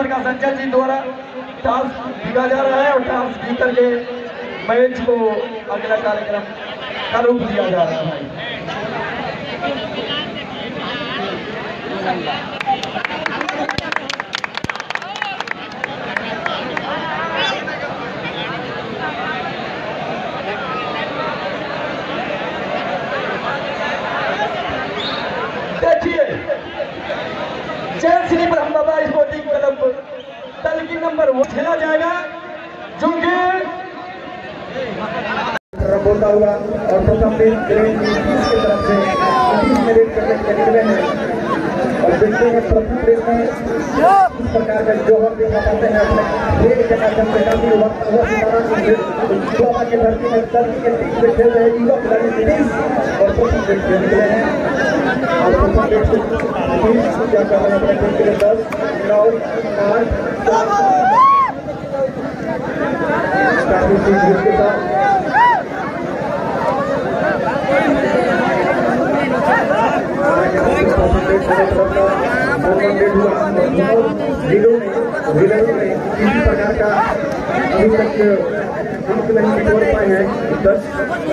का संजय जी द्वारा टास्क दिया जा रहा है और टास्क जीत करके मैच को अगला कार्यक्रम का रूप दिया जा रहा है। देखिए जय श्री ब्रह्म बाबा स्पोर्टिंग क्लब दल की नंबर 1 खेला जाएगा जो कि बोलता हुआ और प्रथम दिन ग्रेड 20 की तरफ से 20 मिनट करने के लिए है और देखते हैं प्रथम दिन में इस प्रकार का जोहर दिखा पाते हैं अपने खेल के माध्यम से काफी वक्त गोवा की धरती में दल के टीम से खेल रहे युवा खिलाड़ी 30 और प्रथम दिन खेल रहे हैं और प्रथम दिन क्या कर रहे हैं अपने टीम के लिए 10 9 8 काफी चीज के साथ किसी प्रकार का अभी तक नहीं निकल पाए हैं 10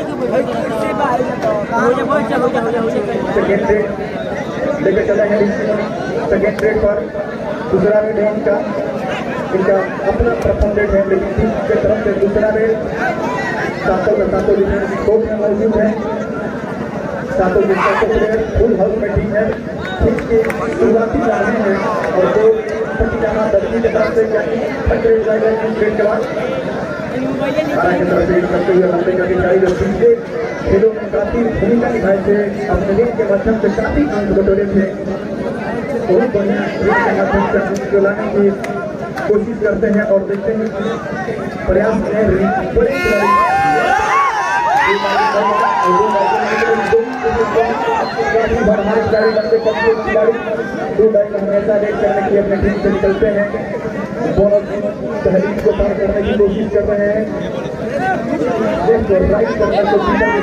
सेकेंड रेड लेकर चले हैं सेकेंड रेड पर दूसरा रेड है इनका अपना प्रथम रेड है लेकिन टीम की तरफ से दूसरा रेड सातों कोर्ट में मौजूद है सातों प्लेयर फुल हाउस में टीम है इसके शुरुआती जा रहे हैं और दो पटियाला दर्जी की तरफ से थर्ड रेड के बाद की तरफ से करते हुए हमने का दिखाई जो पीछे खेलों में काफी भूमिका निभाए थे अपने लीग के माध्यम से काफी अंक बटोरे थे बहुत बढ़िया लीग के माध्यम से को लाने की कोशिश करते हैं और देखते हैं प्रयास में बड़े हमेशा रेड करने की अपने टीम से निकलते हैं बोनस तहरीक को पार करने की कोशिश कर रहे हैं राइट करने को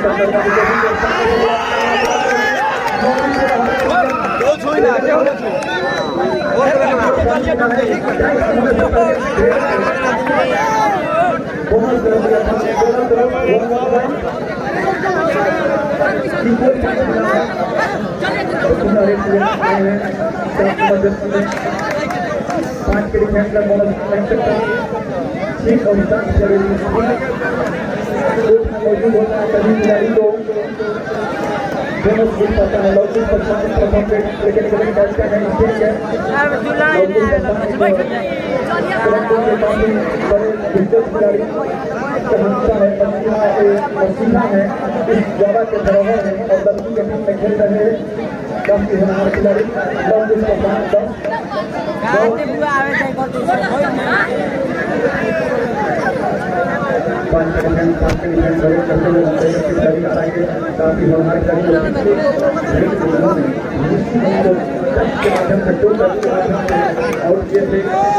पांच के डिफेंस का बोनस ठीक और जरूरी मौजूद होता है सभी खिलाड़ी को बोनस मिल पाता है लौकिक है इस जगह के धरोहर है और दलकी के टीम में खेल रहे हैं काफी होनहार खिलाड़ी काफी होनहार के माध्यम से आउट किए थे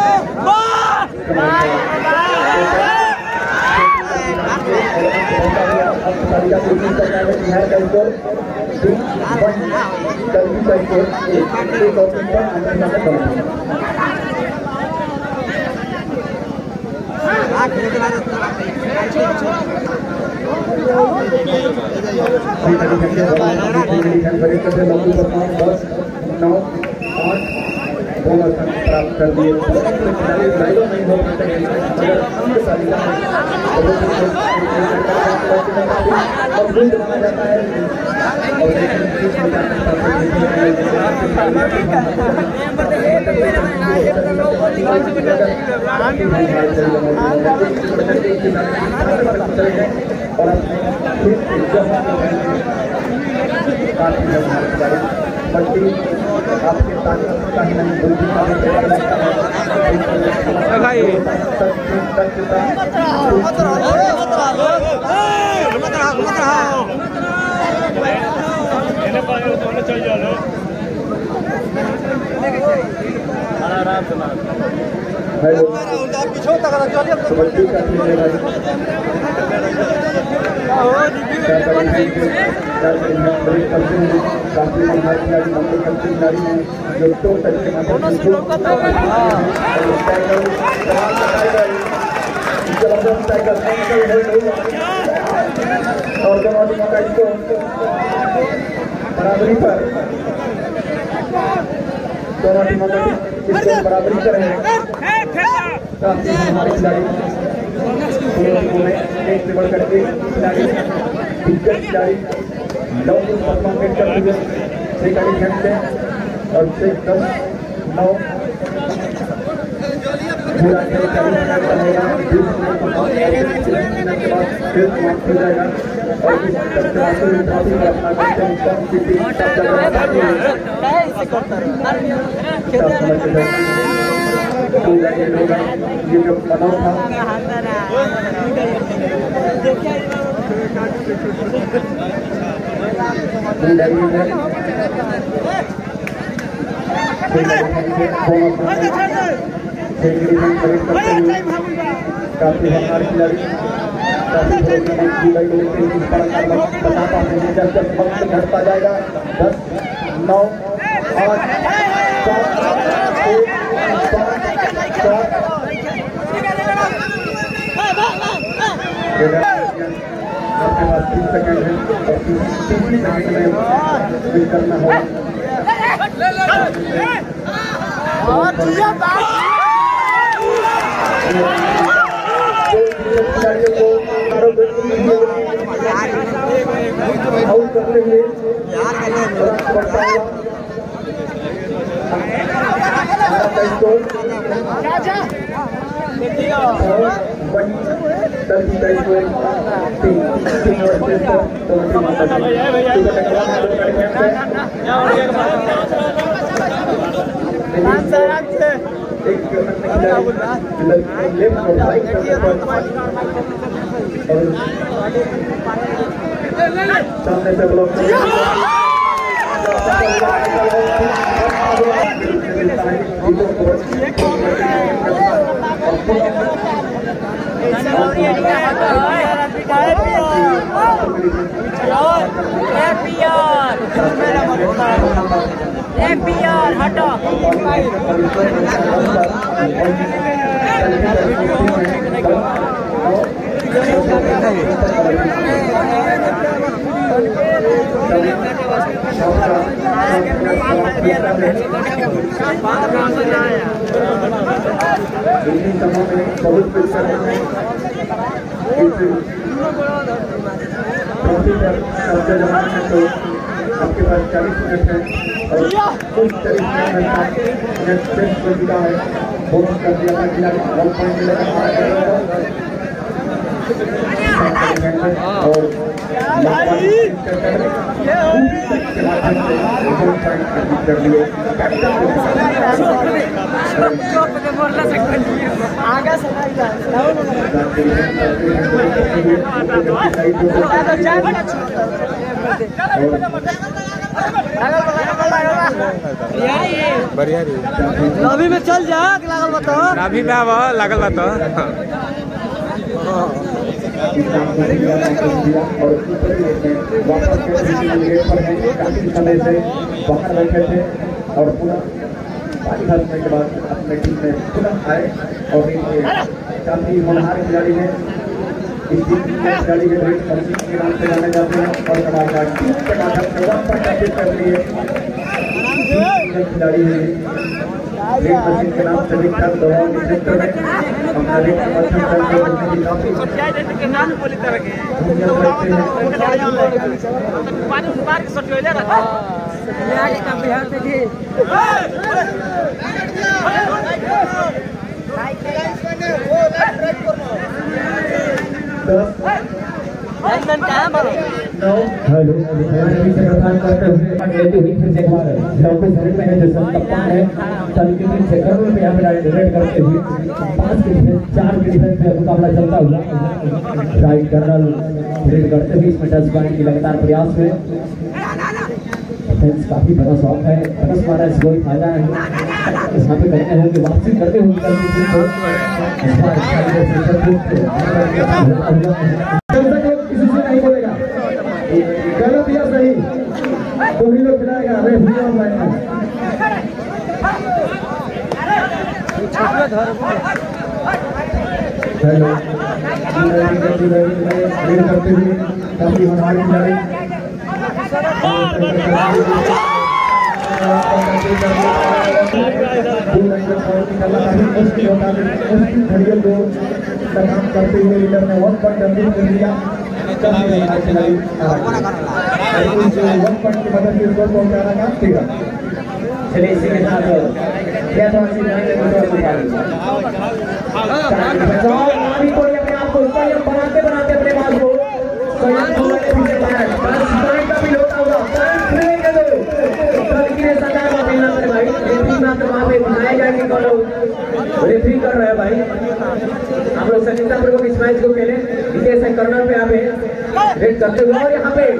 प्राप्त कर दिए नहीं हो पाते हैं मजबूत माना जाता है आपके ताकत का ही नहीं बुद्धि का हेलो काफी हमारे खिलाड़ी नंबर का खिलाड़ी हैं जो तो तरीके से जबरदस्त टाइगर और दोनों टीमों का इसको बराबरी पर दोनों टीमों का इसको बराबरी पर है। काफी हमारे खिलाड़ी एक से बढ़कर एक खिलाड़ी दिग्गज खिलाड़ी लॉन्ग परफॉर्मेंस करते हुए 6 गाड़ी खेलते हैं और 6-10-9 पूरा खेल चालू रहेगा। 20 मिनट के बाद फिर समाप्त हो जाएगा और इस ट्रॉफी पर अपना कौन सी टीम ये जो बनाव था काफी हमारे खिलाड़ी काफी बताता हूँ जब जब वक्त घटता जाएगा 10 9 8 7 आपके पास 30 सेकंड है और 30 सेकंड में विन करना होगा। आउट करते हुए सामने से ब्लॉक हटा आपके पास 40 मिनट है और कुछ 40 मिनट में हो चुका है। बोनस कर दिया था खिलाड़ी 1 पॉइंट मिलेगा और कर दिए नाभी में चल जा लागल बता नाभी में आवा लागल बता काफी समय से बाहर बैठे थे और पुनः 5 मिनट के बाद अपने टीम में पुनः आए और काफी होनहार खिलाड़ी हैं। इस टीम खिलाड़ी के नाम से जाने जाते हैं और हमारा टीम के माध्यम से 1 पॉइंट हासिल कर लिए खिलाड़ी हैं। रेड मशीन के नाम से विख्यात दवाओं के क्षेत्र में अपना रेड मशीन काफी हेलो प्रदान करते हुए लेते हुए फिर से एक बार लॉन्ग सेट में है जो कप्तान है तरीके से करोड़ पे यहाँ पे डायरेक्ट करते हुए 5 के डिफेंस 4 के डिफेंस में मुकाबला चलता हुआ राइट कर्नल रेड करते हुए इसमें 10 पॉइंट की लगातार प्रयास में डिफेंस काफी बड़ा शॉट है 10 मारा इस कोई फायदा नहीं यहाँ पे करते हैं कि वापसी करते हुए किसी से नहीं बोलेगा गलत या सही दोनों लोग खिलाएगा रेफरी ऑनलाइन है। हेलो करते हुए काफी हमारी खिलाड़ी घड़ियों को तमाम करते हुए लीडर ने 1 पॉइंट अंतिम कर दिया। 1 पॉइंट की मदद से स्कोर पहुंचाना काम किया। चलिए इसी के साथ क्या तो कोई अपने आप को स्वयं बनाते बनाते अपने बात को स्वयं का भी होता होगा भाई। रेफरी कर रहे हैं भाई। हम लोग सचिंतापूर्वक इस मैच को खेले विकेट से कर्नर पे यहाँ पे रेड करते हुए और यहाँ पे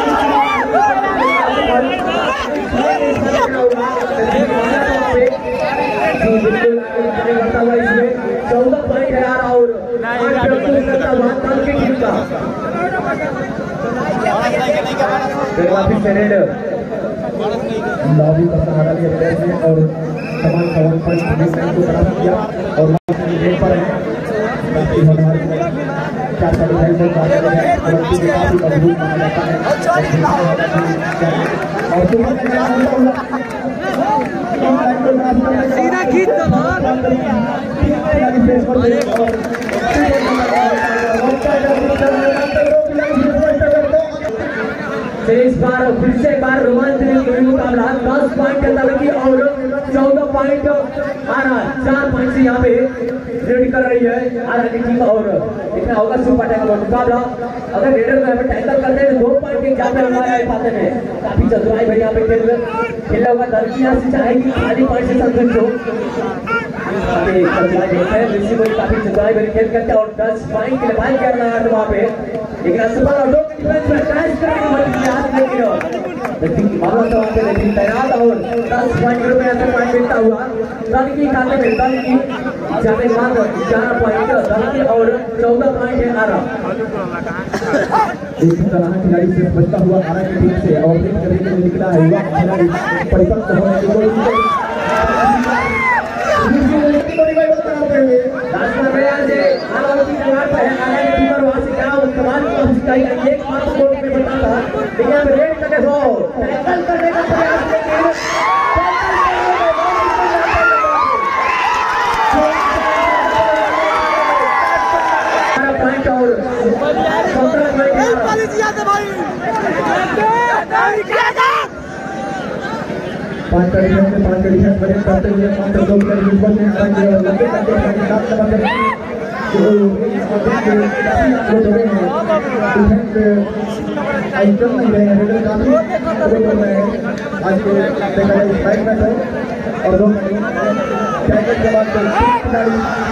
इसमें 14 पॉइंट है यार और लॉबी का सहारा लिया और तमाम खबर पर को खराब किया और पर है बाकी हमारे चार साल पहले काफी मजबूत माना जाता है और सीधा खींच इस बार फिर से एक बार रोमांचक मुकाबला 10 पॉइंट का तलकी और 14 पॉइंट आ रहा 4 पॉइंट से यहाँ पे रेडी कर रही है आरा की टीम और देखना होगा सुपर टैकल मुकाबला। अगर रेडर को यहाँ पे टैकल करते हैं तो 2 पॉइंट के यहाँ पे हमारे पाते में काफी चतुराई भाई यहाँ पे खेला होगा। लड़की यहाँ से चाहेगी खाली पॉइंट से संतुष्ट हो काफी चतुराई भरी खेल करते और 10 पॉइंट के लिए बात कर रहा है वहाँ पे लेकिन असफल और लेकिन तैयार और 10 पॉइंट में ऐसा पॉइंट मिलता हुआ दल की खाते में दल की जाने बाद 11 पॉइंट दल की और 14 पॉइंट है आरा। इसी तरह खिलाड़ी से बचता हुआ आरा की टीम से और करने के लिए निकला है युवा खिलाड़ी परिपक्व होने की कोशिश एक मात्र कोर्ट में बताता लेकिन यहाँ पे रेड लगे हो टैकल करने का प्रयास पॉइंट और 5 कंडीशन बने करते हुए मात्र 2 प्लेयर यूजर ने हालांकि लंबे करके साथ लगा कर जो आइटम नहीं रहे हैं काफी आज के देखा जाए फाइट मैच है और 2 टैकल के बाद खिलाड़ी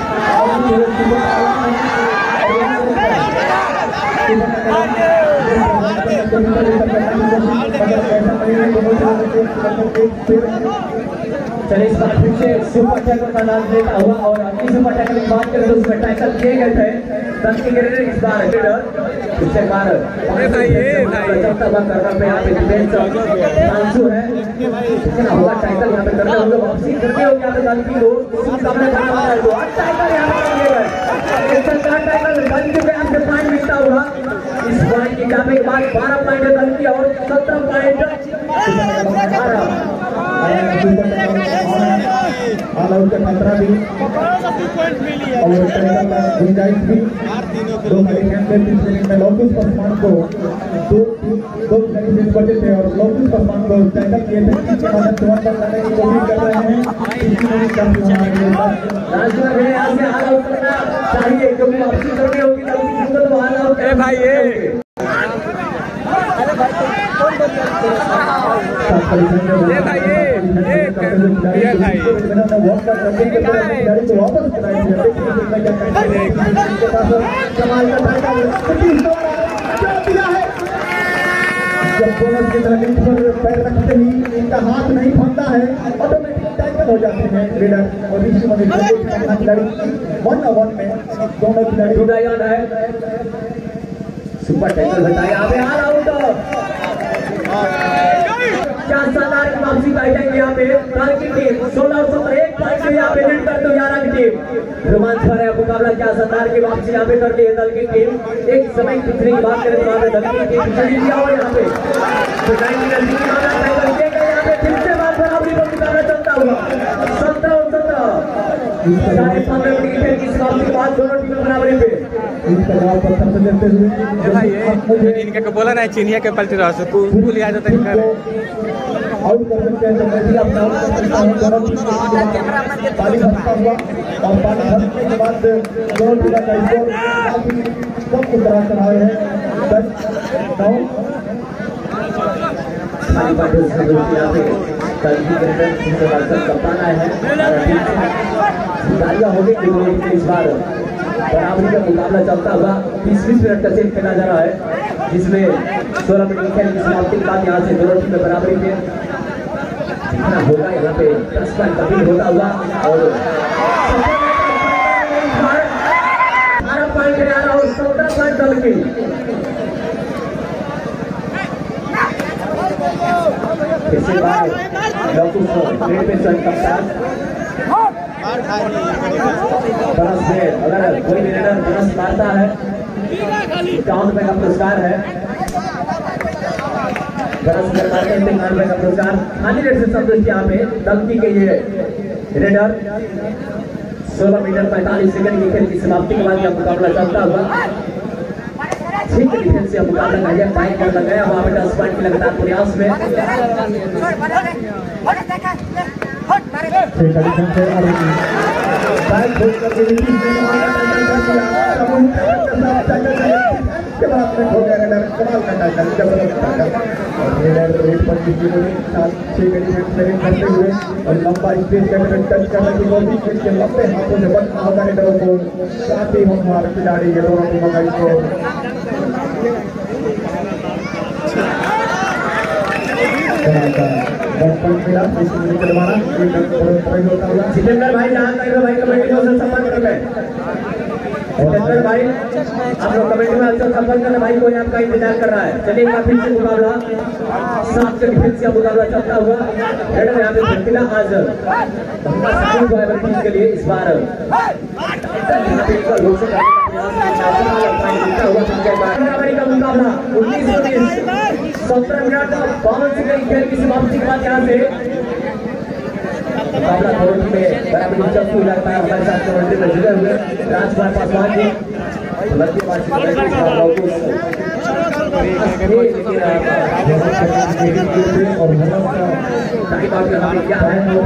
चलिए इस बार फिर से सुपर टैकल का नाम देता हुआ और अगली सुपर टैकल की बात करें तो उसमें टैकल किए गए थे इस बार फिर से बार चलता हुआ करना पे यहाँ पे डिफेंस आंसू है हुआ टैकल यहाँ पे करते होंगे वापसी करते होंगे यहाँ पे गलती हो सामने करना है तो टैकल यहाँ पे किए गए टैकल गलती पे आपसे पॉइंट मिलता हुआ इस पॉइंट की काफी के बाद 12 पॉइंट गलती और 17 पॉइंट ऑल आउट का खतरा भी और गुंजाइश भी 2 मिनट में लोकस परमान को 2 मिनट बचे थे और लोकस परमान को टैकल किए थे इसके बाद तुरंत करने की कोशिश कर रहे हैं ऑल आउट करना चाहिए क्योंकि वापसी करनी होगी तो ऑल आउट है भाई ये जब बोनस की तरफ पैर रखते ही इनका हाथ नहीं फंसता है ऑटोमेटिक टैकल हो जाते हैं लीडर और इसी में खिलाड़ी 1-on-1 में दोनों खिलाड़ी जुड़ा याद है सुपर टैकल बताया आगे आउट क्या शानदार की वापसी बैठेंगे यहाँ पे कल की टीम 16 और 17 एक पॉइंट से यहाँ पे लीड करते हुए 11 की टीम रोमांच भरा मुकाबला। क्या शानदार की वापसी यहाँ पे करती है दल की टीम। एक समय पिछले की बात करें तो यहाँ पे दल की टीम पिछड़ी दिया और यहाँ पे यहाँ पे फिर से बात बराबरी पर मुकाबला चलता हुआ 17 और 17 साढ़े 15 मिनट की खेल की समाप्ति के बाद दोनों टीमें बराबरी पे इनका को बोला ना चिनिया के पलटी रहा सो भूल आ जाता है आउट कर सकते हैं जल्दी अपना आउट कर सकते हैं दोनों टीम पानी भरता हुआ और पानी भरने के बाद दोनों टीम का स्कोर काफी कम उतरा चढ़ाए हैं 10-9 कप्तान आए हैं गाड़ियां होगी इस बार बराबरी का मुकाबला चलता हुआ 20-20 मिनट का सेट खेला जा रहा है जिसमें 16 मिनट खेल की समाप्ति के बाद यहाँ से दोनों टीमें बराबरी पे जितना होगा यहाँ पे 10 पॉइंट कंप्लीट होता हुआ और 18 पॉइंट आ रहा और 17 पॉइंट दल की इसके बाद बरस में अगर कोई भी रेडर बरस मारता है ₹51 का पुरस्कार है। बरस में मारते हैं ₹51 का पुरस्कार खाली रेट से संतुष्ट यहाँ पे दलती के ये रेडर 16 मीटर 45 सेकंड की खेल की समाप्ति के बाद यह मुकाबला चलता हुआ ठीक डिफेंस से मुकाबला किया टाइम कर लगाया वहां पे 10 पॉइंट की लगातार प्रयास में और लंबा स्पेस टच करने की कोशिश के लंबे हाथों से बचना होगा रेडरों को साथ ही हमारे खिलाड़ी ये दोनों टीमों का इसको जितेंद्र भाई जहाँ तक भाई कमेटी में संपर्क कर रहे जितेंद्र भाई आप लोग कमेटी में अक्सर संपर्क करना भाई कोई आपका इंतजार कर रहा है। चलिए फिर से मुकाबला 7 के डिफेंस का मुकाबला चलता हुआ रेडर यहाँ पे भटकिला हाजिर के लिए इस बार का मुकाबला 17 मिनट 52 सेकंड खेल की समाप्ति के बाद यहाँ से मुकाबला थोड़ी में बराबर दिलचस्प लगता है। हमारे साथ कमेंट्री में जुड़े हुए राजकुमार पासवान जी क्या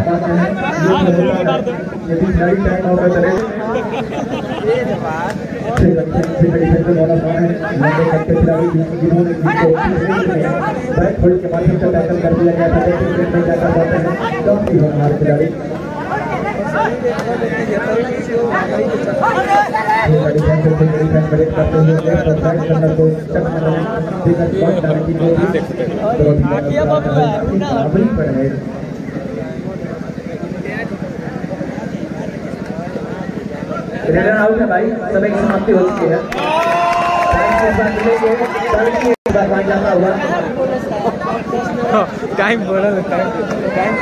रेडर आउट है भाई समय की समाप्ति हो चुकी है। जाता हुआ टाइम बोला टाइम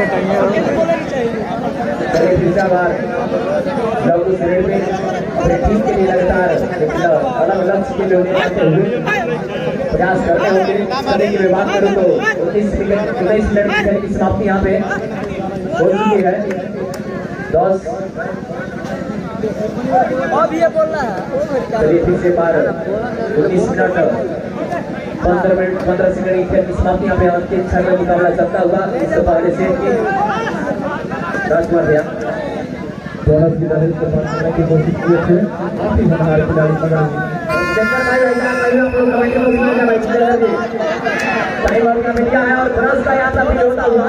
टीम के लिए लगातार अलग अलग स्किल प्रयास करते होंगे। की बात करूँ तो 19 मिनट की समाप्ति यहाँ पे हो चुकी है। 10 अब ये बोल रहा है चलिए फिर से बार 19 मिनट 15 सेकंड की खेल की समाप्ति यहाँ पे अंतिम क्षण में मुकाबला चलता हुआ इससे पहले से राजकुमार भैया बोनस की तरह से करने की कोशिश की है। काफी हमारे खिलाड़ी मगर चंद्र भाई आप लोग कमेटी में सुनिए भाई चंद्र जी टाइम और कमेटी आया और ब्रश का यात्रा भी होता हुआ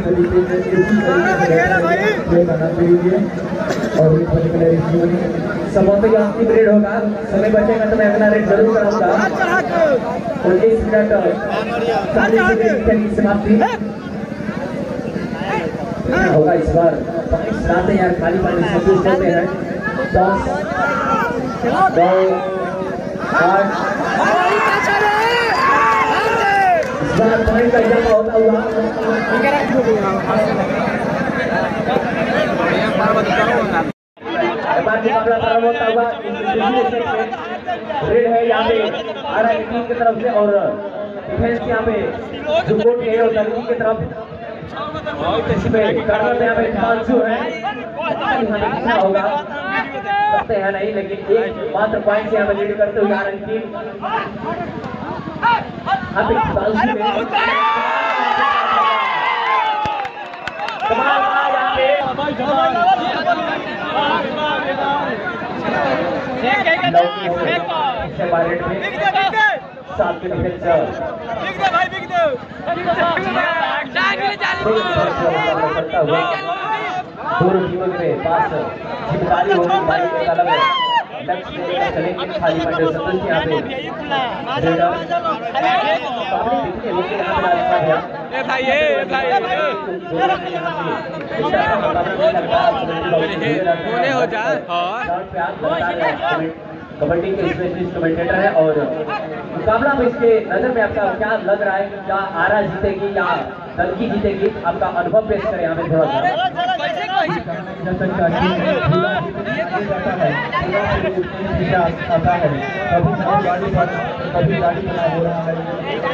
और एक पर्टिकुलर समोसे का अंतिम रेड होगा। समय बचेगा तो मैं अगला रेड जरूर कराऊंगा। 19 मिनट 40 सेकंड की समाप्ति होगा इस बार। पॉइंट्स लाते यार खाली पानी संतुष्ट होते हैं। 10 9 8 इस बार पॉइंट का इजाफा होता हुआ मुकाबला प्रारंभ होता हुआ रेड है यहाँ पे आरा की टीम की तरफ से और डिफेंस यहाँ पे जो कोर्ट है और दलगी की तरफ इसमें कर्नल में यहाँ पे हिमांशु है होगा करते हैं नहीं लेकिन एक मात्र पॉइंट से यहाँ पे लीड करते हुए आ रही टीम सात के डिफेंस दोनों टीमों के पास जिम्मेदारी होगी भाई एक अलग लक्ष्य लेकर चलेंगे खाली पंडे सदस्य यहाँ पे हो जाए कबड्डी के स्पेशलिस्ट कमेंटेटर है और मुकाबला में इसके नजर में आपका क्या लग रहा है क्या आरा जीतेगी या दलकी जीतेगी आपका अनुभव पेश करें यहाँ पे थोड़ा सा आता है कभी गाड़ी बना हो रहा है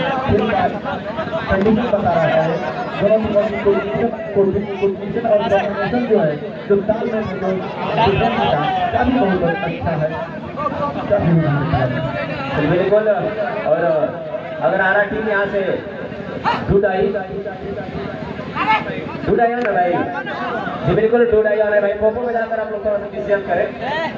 कंडीशन बता रहा है कोऑर्डिनेशन और कोऑर्डिनेशन जो है जो तालमेल बहुत अच्छा है बिल्कुल। और अगर आरा टीम यहाँ से ढूंढाई ना भाई जी बिल्कुल ढूंढाई आ रहा है भाई पोपो में जाकर आप लोग थोड़ा सा डिसीजन करें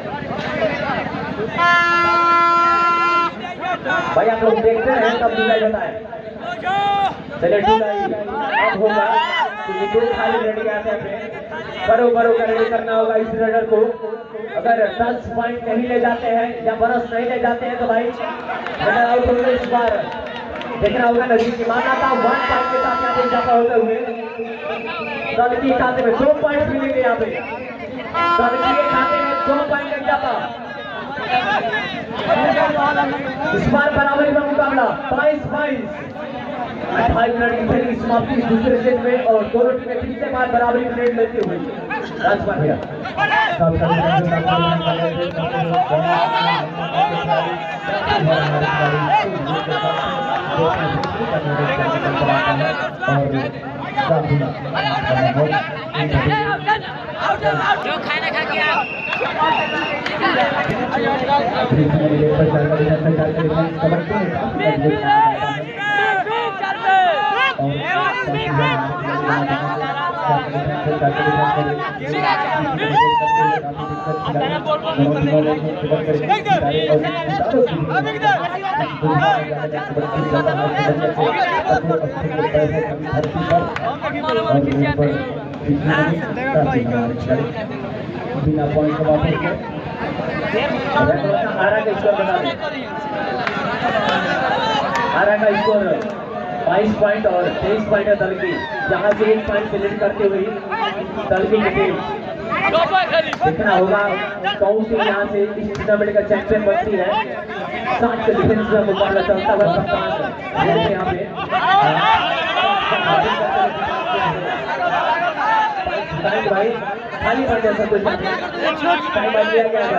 भाई आप लोग देखते हैं तब ढूंढाई बताए चलिए ढूंढाई अब होगा दो खाली रेडी आते हैं बरो कर रेडी करना होगा इस रेडर को अगर 10 पॉइंट नहीं ले जाते हैं या बरस नहीं ले जाते हैं तो भाई आउट होंगे इस बार देखना होगा नजीक की मान्यता 1 पॉइंट के साथ यहाँ पे इजाफा होते हुए दलकी खाते में 2 पॉइंट मिलेंगे यहाँ पे दलकी के खाते में 2 पॉइंट इजाफा इस बार बराबरी का मुकाबला 22-22 28 मिनट की खेल की समाप्ति दूसरे सेट में और दोनों टीमें तीसरे बार बराबरी में लेट लेते हुए राजपाल भैया जो खाना खा के बिना पॉइंट का वापस आरा का स्कोर बता दें आरा का स्कोर 22 पॉइंट और 23 पॉइंट है दलकी जहां से 1 पॉइंट से लीड करते हुए दलकी की टीम देखना होगा कौन सी यहाँ से इस टूर्नामेंट का चैंपियन बनती है 7 के डिफेंस में मुकाबला चलता हुआ कप्तान यहाँ पे भाई खाली पड़ जाए सब कुछ टाइम आ गया क्या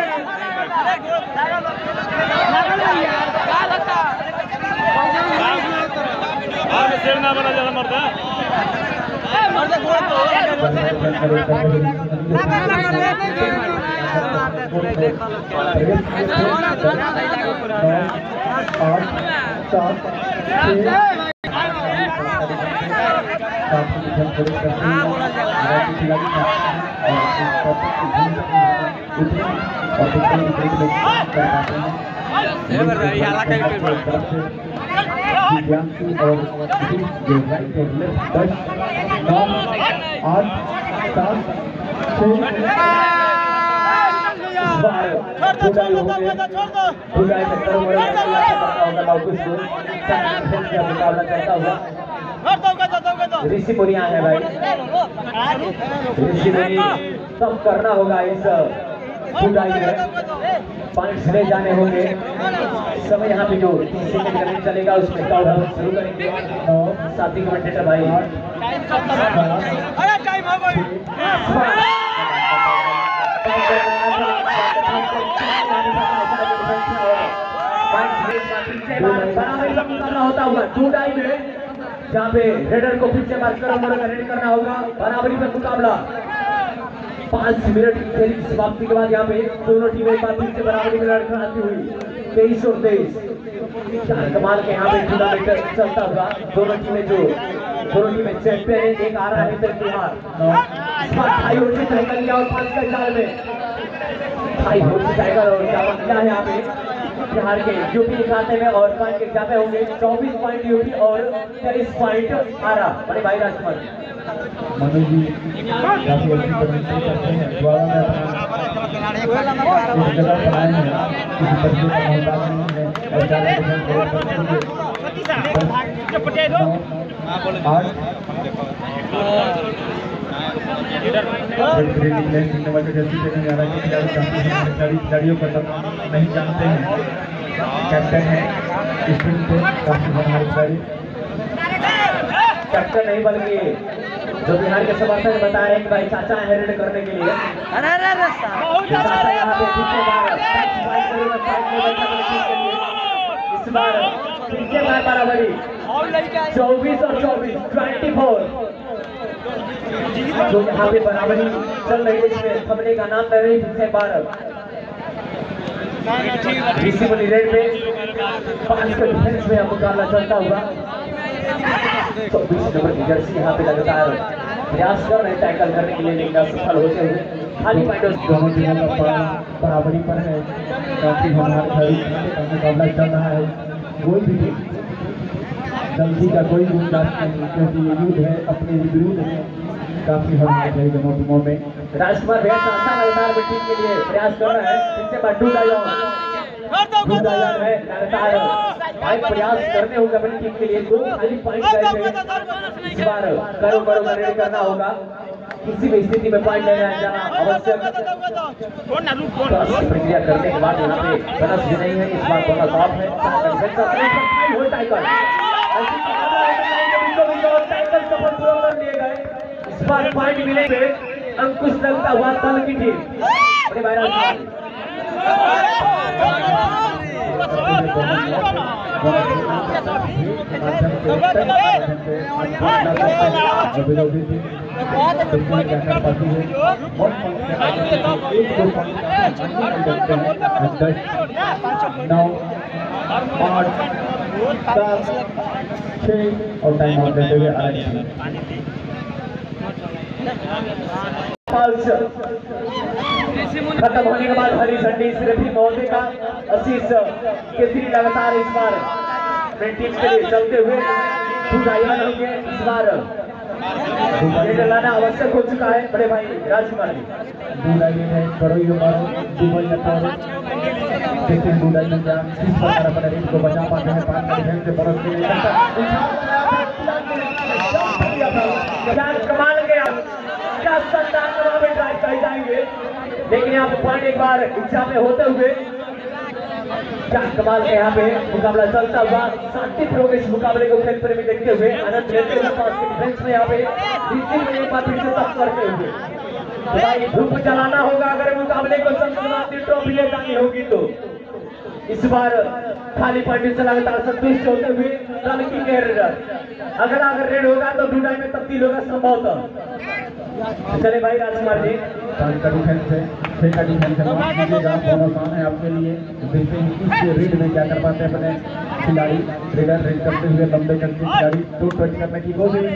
शेर ना बना जाना मरता दिव्यांशु और जो राइट और लेफ्ट 10 9 8 7 6 ऋषिपुरी है भाई ऋषिपुरी सब करना होगा इस जुदाई है, पॉइंट्स ले जाने होंगे। समय यहाँ पे जो 30 सेकंड करने चलेगा उसमें काउंट शुरू करेंगे और साथी कमेंटेटर भाई होता हुआ जुदाई में जहाँ पे रेडर को फिर से बात रेडी करना होगा। बराबरी में मुकाबला 5 मिनट की खेल की समाप्ति के बाद यहाँ पे दोनों टीमें एक बार फिर से बराबरी में लड़खड़ाती हुई 23 और 23। कमाल के यहाँ पे टूर्नामेंट चलता हुआ दोनों टीमें चैंपियन है। एक आ रहा है बिहार ढाई हो जाएगा और 5 का चाल में ढाई हो जाएगा और क्या है यहाँ पे बिहार के यूपी के खाते में और पॉइंट के खाते होंगे 24 पॉइंट यूपी और 23 पॉइंट आरा। बड़े भाई राजकुमार मनोज जी काफी अच्छी कमेंट्री करते हैं। द्वारा में अपना जगह बनाए हैं, किसी बच्चे का मोहताज नहीं है और ज़्यादा खिलाड़ियों का नहीं जानते हैं। कैप्टन है इस टीम के काफी हमारे खिलाड़ी कैप्टन नहीं बल्कि जो बिहार के समर्थक बता रहे हैं कि भाई चाचा है रेड करने के लिए। इस बार बराबरी 24 और 24 24 जो यहाँ पे बराबरी चल रही है। इसमें थमने का नाम ले रही है 12 रिसीवली रेड में 5 के डिफेंस में मुकाबला चलता हुआ। 24 नंबर की जर्सी यहाँ पे लगातार प्रयास कर रहे टैकल करने के लिए लेकिन असफल होते हुए खाली पॉइंट दोनों टीमों का बराबरी पर है। काफी हमारे खिलाड़ी का मुकाबला चल रहा है। कोई भी जल्दी का कोई गुंजाइश नहीं क्योंकि ये युद्ध है अपने विरुद्ध है। काफी हमारे खिलाड़ी दोनों टीमों में राजकुमार भैया लगातार टीम के लिए प्रयास कर रहा है। इससे बाटू है लगातार भाई प्रयास करने होगा अपनी टीम के लिए। 2 खाली पॉइंट इस बार करो रेडी करना होगा। किसी भी स्थिति में पॉइंट लेना जाना आवश्यक। प्रक्रिया करने के बाद यहाँ पे बनस भी नहीं है। इस बार बोनस ऑफ है। इस बार पॉइंट मिलेंगे अंकुश लगता हुआ दल की टीम। बड़े भाई और टाइम आउट देते हुए खत्म होने के बाद हरी झंडी श्री महोदय का आशीष केसरी लगातार इस बार अपनी टीम के लिए चलते हुए होंगे। इस बार लाना आवश्यक हो चुका है। बड़े भाई राजकुमार जी दुलाई में करोई दुबई दुलाई में क्या किस प्रकार अपने टीम को बचा पाते हैं। 5 से बरस क्या कमाल के क्या शानदार में ट्राई कर जाएंगे लेकिन यहाँ पे पॉइंट एक बार इच्छा में होते हुए क्या कमाल के यहाँ पे मुकाबला चलता हुआ। शांति पूर्वक इस मुकाबले को खेल प्रेमी देखते हुए आनंद लेते हुए डिफेंस में यहाँ पे एक बार फिर से तक करते हुए भाई धूप जलाना होगा। अगर मुकाबले को संतुलित ट्रॉफी ले जानी होगी तो इस बार खाली पॉइंट से लगातार संतुष्ट होते हुए लड़की के रेडर अगर रेड होगा तो ढूंढाई में तब्दील होगा संभवतः। चले भाई राजकुमार जी का डिफेंस है 6 का डिफेंस है। बहुत आसान है आपके लिए। देखते हैं इस रेड में क्या कर पाते हैं अपने खिलाड़ी। रेडर रेड करते हुए लंबे करके खिलाड़ी 2 टच करने की कोशिश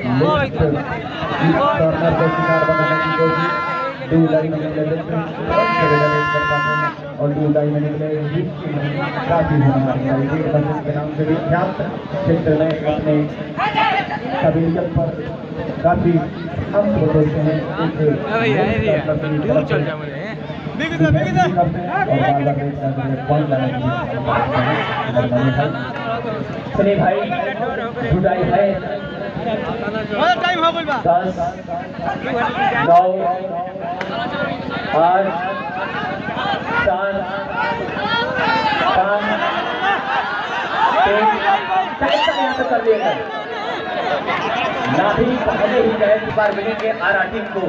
कॉर्नर को शिकार बनाने की कोशिश। 2 लाइन में निकले रेड कर पाते हैं और 2 लाइन में निकले काफी हमारे के नाम से विख्यात क्षेत्र में अपने कबीलियत पर काफी हम होते हैं। चलिए भाई जुदाई है 10 9 8 यहाँ पे कर लिया गया। नाभी पहले ही गए, इस बार मिलेंगे आरा टीम को।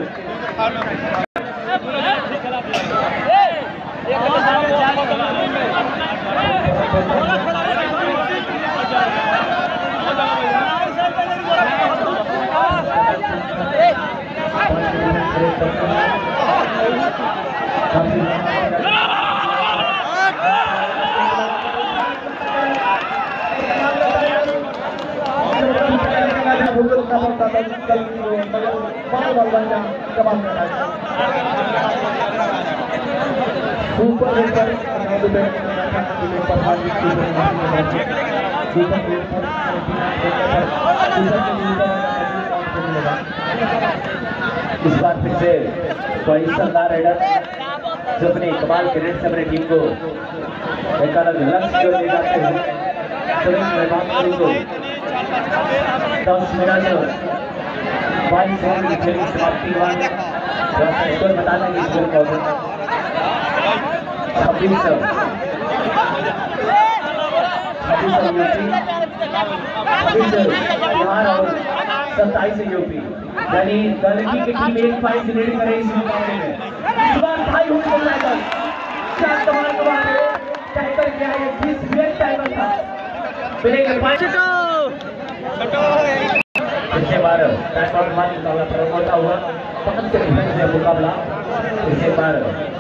इस बार फिर से कोई शानदार राइडर जो अपने कमाल के रेट से अपनी टीम को एक अलग लक्ष्य ले जाते हैं। सभी मेहमान को 10 मिनट 22 सेकंड की खेल की समाप्ति के बाद स्कोर बता देंगे। स्कोर का 26 बिहार और 27 यूपी, यानी दलगी की टीम 1 पॉइंट से लीड करे इस मुकाबले में। इस बार भाई हुई को टैकल, क्या कमाल का बात है, टैकल क्या है, 20 मिनट टैकल था, मिलेंगे 5 इसके बाद टाइम आउट बाद मुकाबला प्रारंभ होता हुआ, पकड़ के डिफेंस में मुकाबला इसके बाद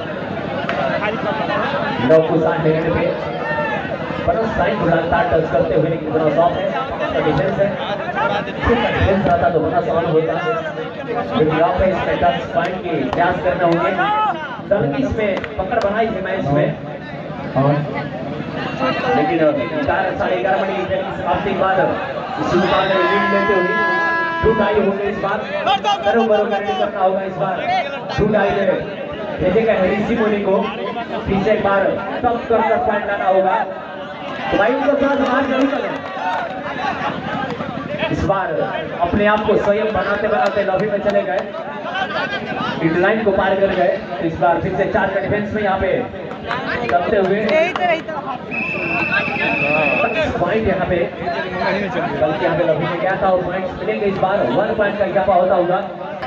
9 को 60 लेने पे परंतु साइड लगातार टच करते हुए एक बड़ा शॉट है, डिफेंस है, डिफेंस आता तो बड़ा सवाल होता है, लेकिन यहाँ पे इसमें टच पॉइंट की प्रयास करना होंगे। दल की इसमें पकड़ बनाई थी मैच में, लेकिन 11:30 बजे की समाप्ति के बाद इस मुकाबले में लीड लेते हुए 2 टाई होंगे। इस बार करो करना होगा, इस बार 2 टाई ले भेजेगा हेरिसी मोनी को, पीछे एक बार तब कर पॉइंट लाना होगा, तो भाई उनको थोड़ा संभाल जरूर करें। इस बार अपने आप को स्वयं बनाते बनाते लॉबी में चले गए, लाइन को पार कर गए। तो इस बार फिर से 4 का डिफेंस में यहाँ पे करते हुए पॉइंट यहाँ पे बल्कि यहाँ पे लॉबी में गया था और पॉइंट्स मिलेंगे। इस बार 1 पॉइंट का इजाफा होता होगा।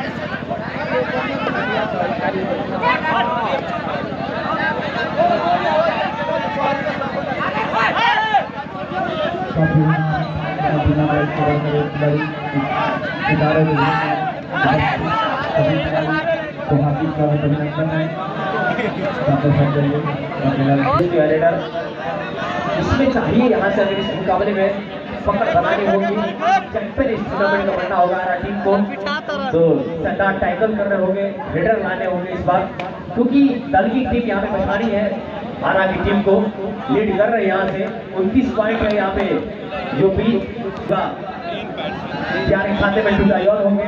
इसमें चाहिए यहाँ से अगर इस मुकाबले में पकड़ बनानी होगी, चैंपियन इस टूर्नामेंट का बनना होगा हमारा टीम को, तो शानदार टैकल करने होंगे, हेडर लाने होंगे इस बार, क्योंकि दल की टीम यहाँ पे पछाड़ी है, आरा की टीम को लीड कर रहे हैं। यहाँ से 29 पॉइंट है यहाँ पे यूपी का, यानी खाते में टूटाई और होंगे।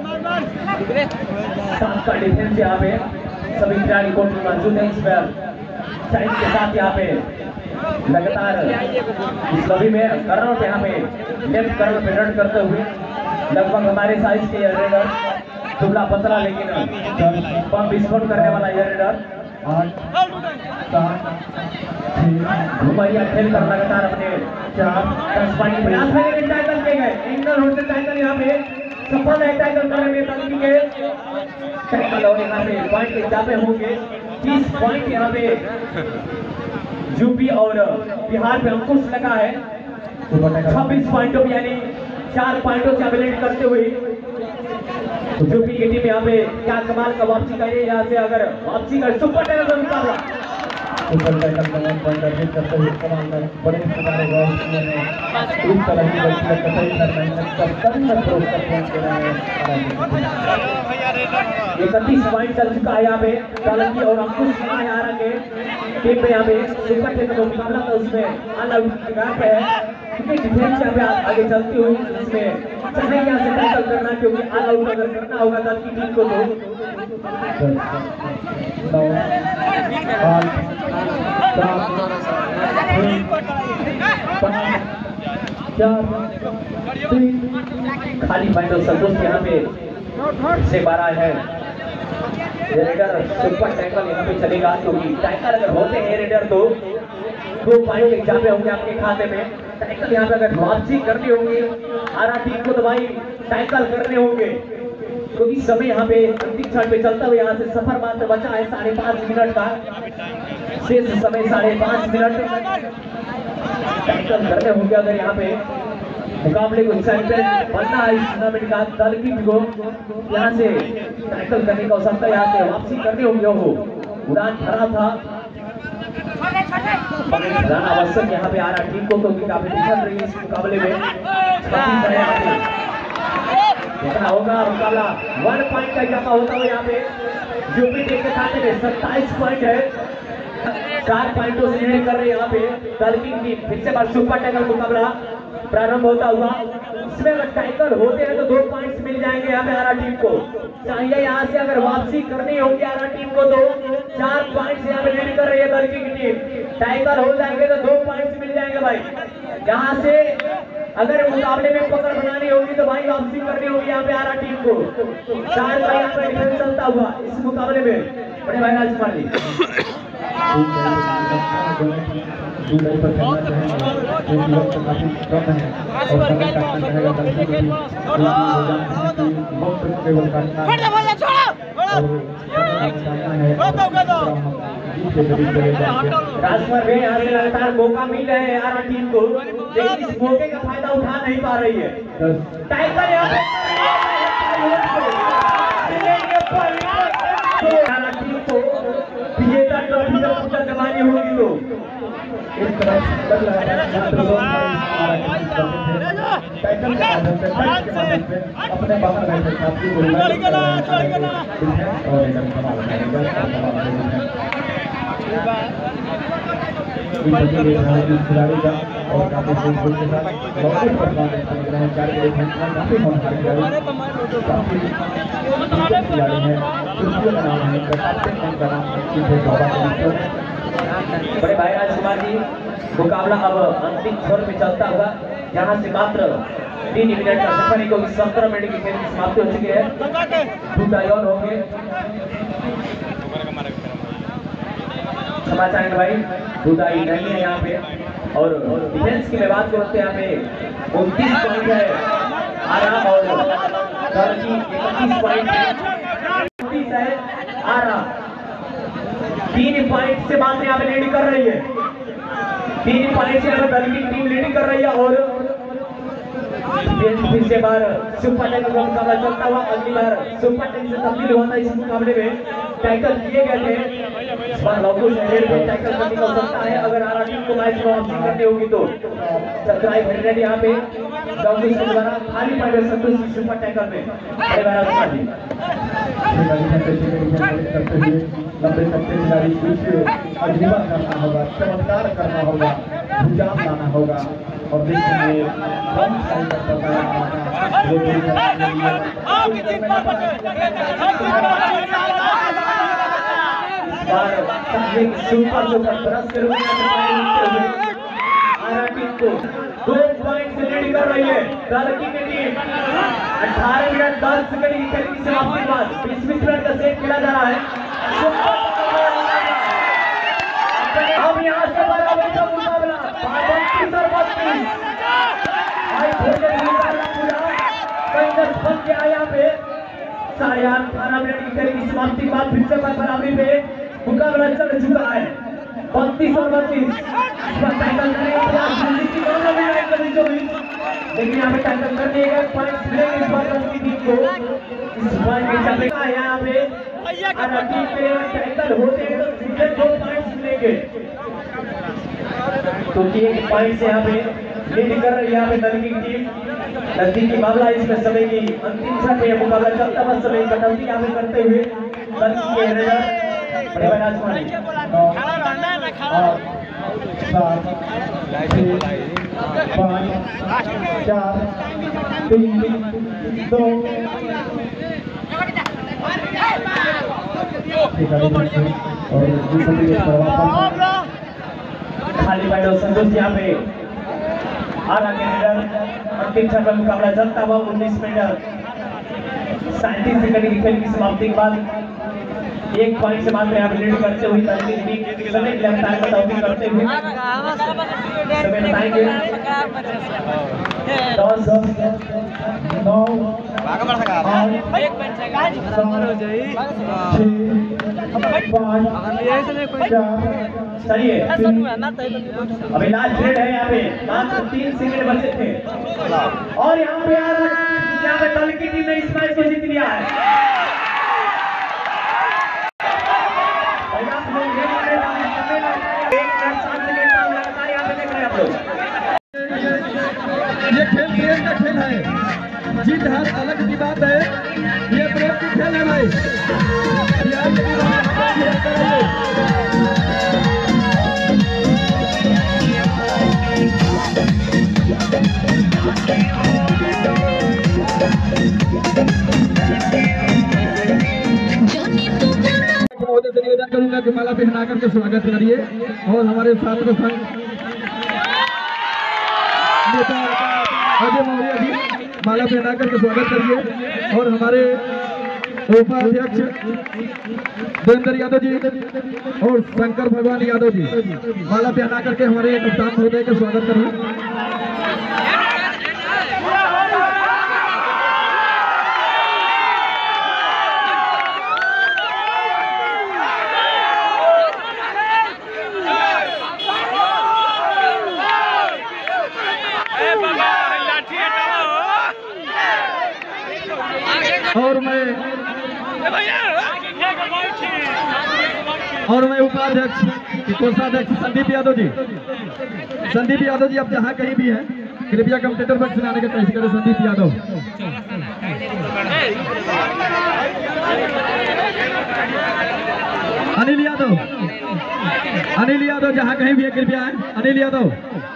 7 का डिफेंस यहाँ पे सभी खिलाड़ी कोर्ट में मौजूद है। इस पर साइड के साथ यहाँ पे लगातार इस लॉबी में कर्नल पे यहाँ पे लेफ्ट कर्नल पे रन करते हुए लगभग हमारे साइज के रेडर दुबला पतला, लेकिन बम विस्फोट करने वाला ये रेडर 8 7 घुमैया खेल कर लगातार अपने 4-10 पॉइंट प्रयास में टैकल किए गए। एंगल होते टैकल यहाँ पे सफल है, टैकल करने में तंगी के टैकल और यहाँ पे पॉइंट के इजाफे होंगे। 30 पॉइंट यहाँ पे यूपी और बिहार पे अंकुश लगा है। 26 पॉइंटों यानी 4 पॉइंटों से एबिलिटी करते हुए यूपी की टीम यहाँ पे क्या कमाल का वापसी करे, यहाँ से अगर वापसी कर सुपर टैकल का मुकाबला, सुपर टैकल का पॉइंट अर्जित करते हुए कमाल का बड़े खिलाड़ी इस तरह की गलती कतई करना है, तब तक प्रूव कर पहुंच रहे हैं। 31 पॉइंट चल चुका है यहाँ पे तालंगी और अंकुश है आरा के टीम में। यहाँ पे सुपर टैकल का मुकाबला था, उसमें अलग जगह पे है, क्योंकि डिफेंस यहाँ पे आगे चलती हुई इसमें चाहे यहाँ से टैकल करना, क्योंकि ऑल आउट अगर करना होगा दल की टीम को तो 9 8 7 6 5 4 3 खाली पॉइंट और संतोष यहाँ पे से 12 है। रेडर सुपर टैकल यहाँ पे चलेगा, क्योंकि टैकल अगर होते हैं रेडर तो 2 पॉइंट एग्जाम होंगे आपके खाते में। टैकल यहाँ पे अगर वापसी करनी होगी आरा टीम को तो भाई टैकल करने होंगे, क्योंकि समय यहाँ पे अंतिम क्षण पे चलता हुआ यहाँ से सफर मात्र बचा है 5.5 मिनट का, शेष समय 5.5 मिनट। टैकल करने होंगे अगर यहाँ पे मुकाबले को एक्साइटेड बनना है इस टूर्नामेंट का। दल की को यहाँ से टैकल करने का अवसर यहाँ से वापसी करने होंगे। वो उड़ान भरा था उड़ान आवश्यक यहाँ पे आ रहा टीम को, क्योंकि काफी दिक्कत रही इस मुकाबले में। कितना होगा मुकाबला 1 पॉइंट का इजाफा होता हुआ यहाँ पे यूपी टीम के खाते में 27 पॉइंट है। 4 पॉइंटों से लीड कर रही है यहाँ पे दल की टीम। फिर से बार सुपर टैकल मुकाबला प्रारंभ होता हुआ, इसमें अगर टैकल होते हैं तो 2 पॉइंट्स मिल जाएंगे यहाँ पे आरा टीम को। चाहिए यहाँ से अगर वापसी करनी होगी आरा टीम को तो 4 पॉइंट्स यहाँ पे लीड कर रही है दल की टीम। टैकल हो जाएंगे तो 2 पॉइंट्स मिल जाएंगे भाई। यहाँ से अगर मुकाबले में पकड़ बनानी होगी तो भाई वापसी करनी होगी यहाँ पे आरा टीम को। 4 का यहाँ पे डिफेंस चलता हुआ इस मुकाबले में। बड़े भाई राजकुमार जी राजकुमार भाई यहाँ से लगातार मौका मिल रहे हैं आरा टीम को, लेकिन इस मौके का फायदा उठा नहीं पा रही है। टाइगर यहाँ पे आरा टीम को विजेता ट्रॉफी का पुतला जमानी होगी तो इस तरह अपने बाहर बैठे साथी को खिलाड़ी का और काफी के साथ खिलाड़ी है बड़े भाई राजकुमार जी मुकाबला अब अंतिम छोर में चलता हुआ, यहाँ से मात्र 3 मिनट का सफर है, क्योंकि 17 मिनट की खेल की समाप्ति हो चुकी है। 2 टाई ऑन होंगे। क्षमा चाहेंगे भाई, 2 टाई नहीं है यहाँ पे। और डिफेंस की मैं बात करते हैं यहाँ पे 29 पॉइंट है आरा और 31 पॉइंट है आरा। 3 पॉइंट से बात यहाँ पे लीड कर रही है। 3 पॉइंट से दल की टीम लीडिंग कर रही है। और फिर से बार सुपर टैकल का मुकाबला चलता हुआ, अगली बार सुपर टैकल से तब्दील हुआ था इस मुकाबले में। टैकल किए गए थे, इस बार लौकुश हेड पे टैकल करने का सकता है अगर आरा टीम को मैच में वापसी करनी होगी तो। सब्सक्राइब रेडी यहाँ पे लौकुश के द्वारा खाली पॉइंट संतोष सुपर टैकल में। बड़े भाई राजकुमार जी लंबे सकते खिलाड़ी कुछ अजूबा करना होगा, चमत्कार करना होगा, भुजाम लाना होगा और देखेंगे सुपर जो ब्रश करूंगा आरा टीम को 2 पॉइंट से लीड कर रही है दल की टीम। 18 मिनट 10 सेकंड की खेल की समाप्ति के बाद 20 मिनट का सेट खेला जा रहा है। अब यहाँ से बराबर का मुकाबला 32 और 32 भाई फंस गया यहाँ पे। 18.5 मिनट की खेल की समाप्ति के बाद फिर से बराबरी पे मुकाबला चल चुका है। 32 और 32 लेकिन यहाँ पे टैकल करने का पॉइंट मिलेंगे इस बार की टीम को। इस पॉइंट के चलने का यहाँ पे आरा टीम पे टैकल होते हैं तो सीधे 2 पॉइंट्स मिलेंगे, क्योंकि 1 पॉइंट से यहाँ पे लीड कर रही है यहाँ पे दल की टीम। नजदीकी मामला इसमें समय की अंतिम क्षण में मुकाबला चलता हुआ समय कटौती यहाँ पे करते हुए दल की बड़े भाई राजकुमार जी 7 5 4 3 2 और खाली बैठो संतोष यहाँ पे आरा के लीडर अंतिम क्षण में मुकाबला चलता हुआ 19 मिनट 37 सेकंड की खेल की समाप्ति के बाद एक पॉइंट से बाद में आप लीड करते हुए लगातार कटौती करते हुए समय बताएंगे 10 9 चलिए अभी लास्ट पीरियड है यहाँ पे मात्र 3 सेकंड बचे थे और यहाँ पे दल की टीम ने इस मैच को जीत लिया है। ये खेल प्रेम का खेल है, जीत हार अलग की बात है, ये प्रेम की खेल है महोदय से निवेदन करूंगा कि माला पहना करके स्वागत करिए और हमारे छात्र संघ नेता अजय मौर्य जी माला पहना करके स्वागत करिए और हमारे उपाध्यक्ष देवेंद्र यादव जी और शंकर भगवान यादव जी माला पहना करके हमारे कप्तान महोदय का स्वागत करिए। और मैं उपाध्यक्ष कोषाध्यक्ष संदीप यादव जी अब जहाँ कहीं भी हैं कृपया कम्प्यूटर बक्स में आने का कोशिश करें। संदीप यादव अनिल यादव जहाँ कहीं भी है कृपया आए। अनिल यादव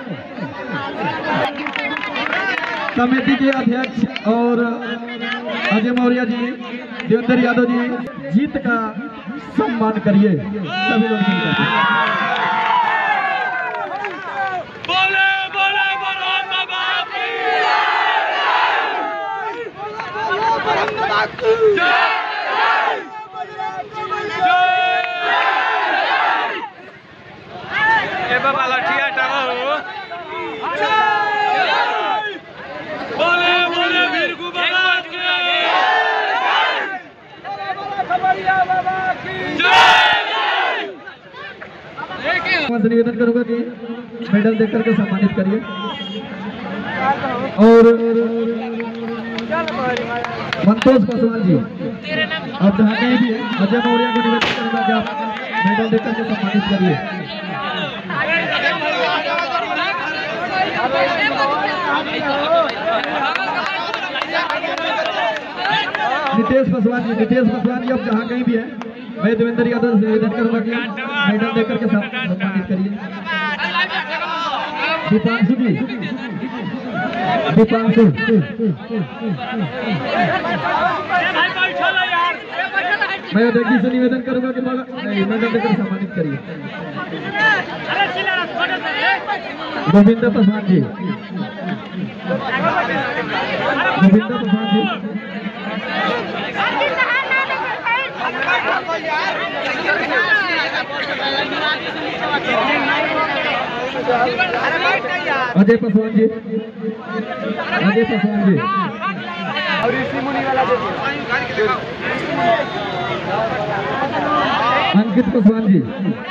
कमेटी के अध्यक्ष और अजय मौर्य जी देवेंद्र यादव जी जीत का सम्मान करिए सभी लोग मिलकर। बाबा लठिया टावा हो बोले बोले वीर बाबा से निवेदन करूंगा कि मेडल देकर के सम्मानित करिए और संतोष पासवान जी आप जहाँ कहीं भी है अजय मौर्य को निवेदन करूंगा कि आप मेडल देकर के सम्मानित करिए। नितेश पासवान जी अब जहाँ कहीं भी है मैं देवेंद्र यादव से निवेदन करूंगा कि मेडल देकर के सम्मानित करिए। दीपांशु जी मैं अध्यक्ष से निवेदन करूंगा कि मेडल देकर सम्मानित करिए। गोविंद पासवान जी अजय पासवान जी और ऋषि मुनि वाला अंकित पासवान जी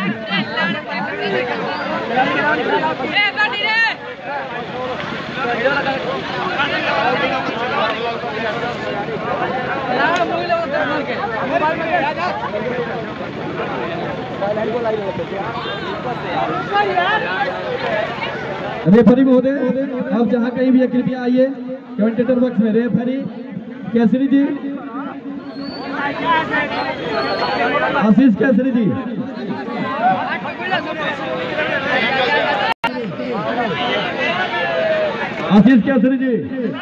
रेफरी महोदय आप जहाँ कहीं भी कृपया आइए कमेंटेटर बॉक्स में। रेफरी केसरी जी आशीष केसरी जी आशीष केसरी जी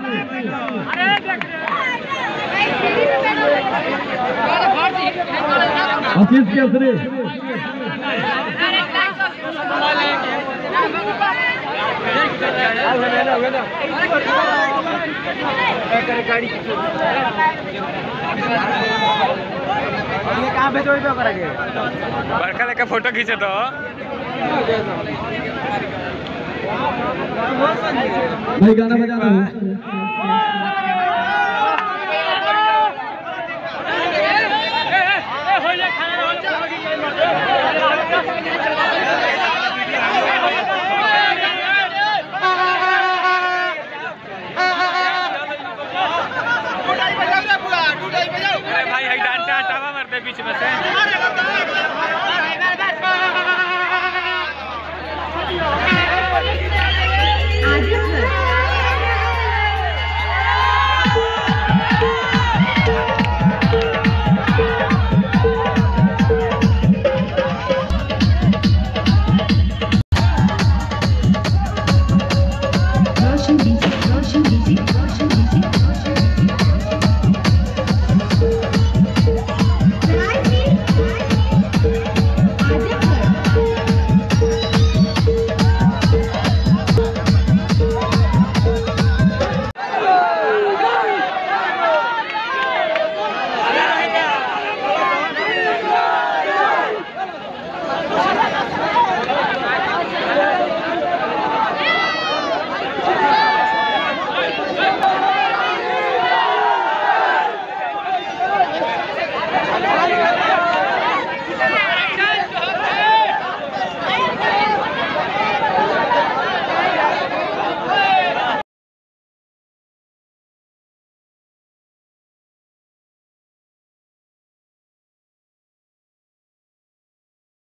आशीष केसरी कहाँ भेजो बड़का लेके फोटो खींचे तो भाई गाना बजाना खाना